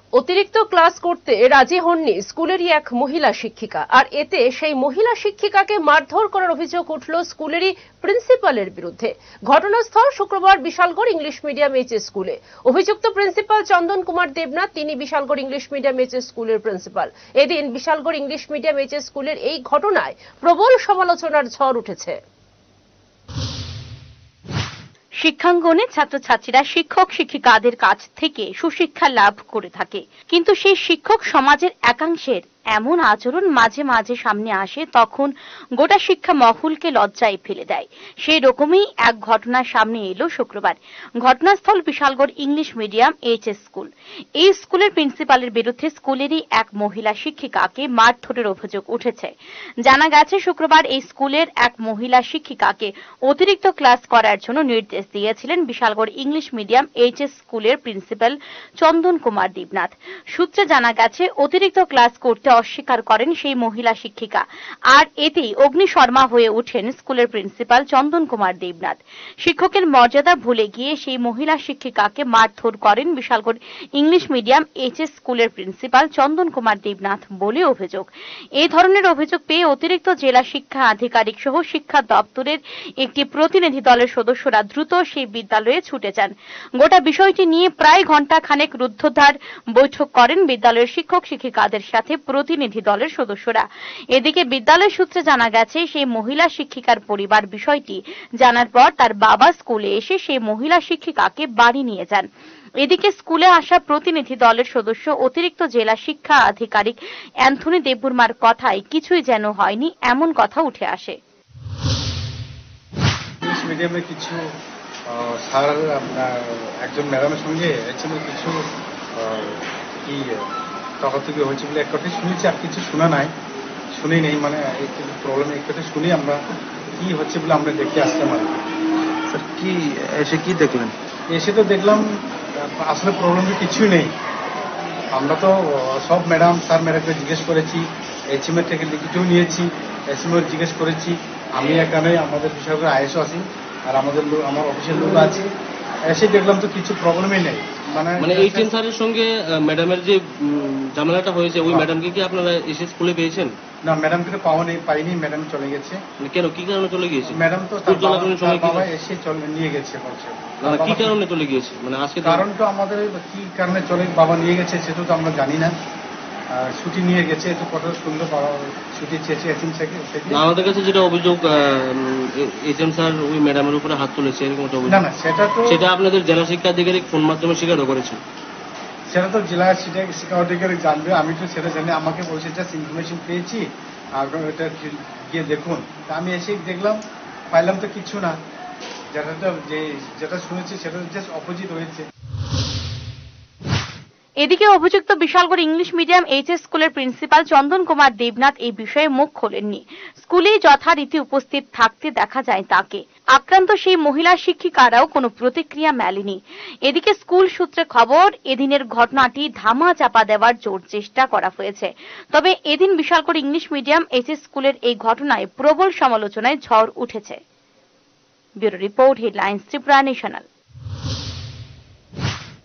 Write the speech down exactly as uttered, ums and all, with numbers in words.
অতিরিক্ত ক্লাস করতে রাজি হননি স্কুলেরই এক মহিলা শিক্ষিকা, আর এতে সেই মহিলা শিক্ষিকাকে মারধর করার অভিযোগ উঠল স্কুলেরই প্রিন্সিপালের বিরুদ্ধে। ঘটনাস্থল শুক্রবার বিশালগড় ইংলিশ মিডিয়াম এইচএস স্কুলে। অভিযুক্ত প্রিন্সিপাল চন্দন কুমার দেবনাথ, তিনি বিশালগড় ইংলিশ মিডিয়াম এইচএস স্কুলের প্রিন্সিপাল। এদিন বিশালগড় ইংলিশ মিডিয়াম এইচএস স্কুলের এই ঘটনায় প্রবল সমালোচনার ঝড় উঠেছে। শিক্ষাঙ্গনে ছাত্রছাত্রীরা শিক্ষক শিক্ষিকাদের কাছ থেকে সুশিক্ষা লাভ করে থাকে, কিন্তু সেই শিক্ষক সমাজের একাংশের এমন আচরণ মাঝে মাঝে সামনে আসে, তখন গোটা শিক্ষা মহলকে লজ্জায় ফেলে দেয়। সেই রকমই এক ঘটনা সামনে এলো শুক্রবার। ঘটনাস্থল Bishalgarh English medium HS school. এই স্কুলের প্রিন্সিপালের বিরুদ্ধে স্কুলেরই এক মহিলা শিক্ষিকাকে মারধরের অভিযোগ উঠেছে। জানা গেছে, শুক্রবার এই স্কুলের এক মহিলা শিক্ষিকাকে অতিরিক্ত ক্লাস করার জন্য নির্দেশ দিয়েছিলেন বিশালগড় ইংলিশ মিডিয়াম এইচএস স্কুলের প্রিন্সিপাল চন্দন কুমার দেবনাথ। সূত্রে জানা গেছে, অতিরিক্ত ক্লাস করতে অস্বীকার করেন সেই মহিলা শিক্ষিকা, আর এতেই অগ্নিশর্মা হয়ে ওঠেন স্কুলের প্রিন্সিপাল চন্দন কুমার দেবনাথ। শিক্ষকের মর্যাদা ভুলে গিয়ে সেই মহিলা শিক্ষিকাকে মারধর করেন বিশালগড় ইংলিশ মিডিয়াম এইচএস স্কুলের প্রিন্সিপাল চন্দন কুমার দেবনাথ বলে অভিযোগ। এই ধরনের অভিযোগ পেয়ে অতিরিক্ত জেলা শিক্ষা আধিকারিক সহ শিক্ষা দপ্তরের একটি প্রতিনিধি দলের সদস্যরা দ্রুত সেই বিদ্যালয়ে ছুটে যান। গোটা বিষয়টি নিয়ে প্রায় ঘন্টা খানেক রুদ্ধদ্বার বৈঠক করেন বিদ্যালয়ের শিক্ষক শিক্ষিকাদের সাথে প্রতিনিধি দলের সদস্যরা। এদিকে বিদ্যালয় সূত্রে জানা গেছে, সেই মহিলা শিক্ষিকার পরিবার বিষয়টি জানার পর তার বাবা স্কুলে এসে সেই মহিলা শিক্ষিকাকে বাড়ি নিয়ে যান। এদিকে স্কুলে আসা প্রতিনিধি দলের সদস্য অতিরিক্ত জেলা শিক্ষা আধিকারিক অ্যান্থনি দেববর্মার কথায় কিছুই যেন হয়নি এমন কথা উঠে আসে। ইংলিশ মিডিয়ামে কিছু স্যার একজন ম্যাডামের সঙ্গে কিছু কি তকাতকি হয়েছে বলে এক কথাই শুনেছি, আর কিছু শোনা নাই, শুনে নেই, মানে প্রবলেম এক কথাই শুনি আমরা কি হচ্ছে বলে আমরা দেখতে আসলাম আর স্যার। কি এসে কি দেখলেন? এসে তো দেখলাম আসলে প্রবলেম কিছুই নেই। আমরা তো সব ম্যাডাম স্যার ম্যাডামকে জিজ্ঞেস করেছি, এসএমএর থেকে লিখিতও নিয়েছি, এসএমএর জিজ্ঞেস করেছি। আমি এখানে আমাদের বিষয় করে আইএসও আছি, আর আমাদের আমার অফিসের লোক আছে, এসে দেখলাম তো কিছু প্রবলেমই নেই। মানে মানে এইচএম স্যারের সঙ্গে ম্যাডামের যে ঝামেলাটা হয়েছে, ওই ম্যাডামকে কি আপনারা এসে স্কুলে পেয়েছেন? না, ম্যাডামকে তো পাওয়া নেই, পাইনি, ম্যাডাম চলে গেছে। কেন, কি কারণে চলে গিয়েছে? ম্যাডাম তো তার বাবা এসে চলে নিয়ে গেছে বলছে। না, কি কারণে চলে গিয়েছে? মানে আজকে কারণ তো আমাদের কি কারণে চলে বাবা নিয়ে গেছে সেটা তো আমরা জানি না। ছুটি নিয়ে গেছে, একটু কথা শুনলো, বাবা ছুটি চেয়েছে এসএম থেকে। আমাদের কাছে যেটা অভিযোগ, এসএম স্যার ওই ম্যাডামের উপরে হাত তুলেছে, এরকম একটা অভিযোগ। না না, সেটা তো সেটা আপনাদের জেলা শিক্ষা আধিকারিক ফোন মাধ্যমে স্বীকারও করেছেন। সেটা তো জেলা শিক্ষা আধিকারিক জানবে, আমি তো সেটা জানি। আমাকে বলছে জাস্ট ইনফরমেশন পেয়েছি, আর এটা গিয়ে দেখুন। আমি এসে দেখলাম, পাইলাম তো কিছু না। যেটা যে যেটা শুনেছি সেটা জাস্ট অপোজিট হয়েছে। এদিকে অভিযুক্ত বিশালগড় ইংলিশ মিডিয়াম এইচএস স্কুলের প্রিন্সিপাল চন্দন কুমার দেবনাথ এই বিষয়ে মুখ খোলেননি। স্কুলে যথারীতি উপস্থিত থাকতে দেখা যায় তাকে। আক্রান্ত সেই মহিলা শিক্ষিকারাও কোনো প্রতিক্রিয়া মেলেনি। এদিকে স্কুল সূত্রে খবর, এদিনের ঘটনাটি ধামা চাপা দেওয়ার জোর চেষ্টা করা হয়েছে। তবে এদিন বিশালগড় ইংলিশ মিডিয়াম এইচএস স্কুলের এই ঘটনায় প্রবল সমালোচনায় ঝড় উঠেছে। Bureau report, headlines, Tripura national.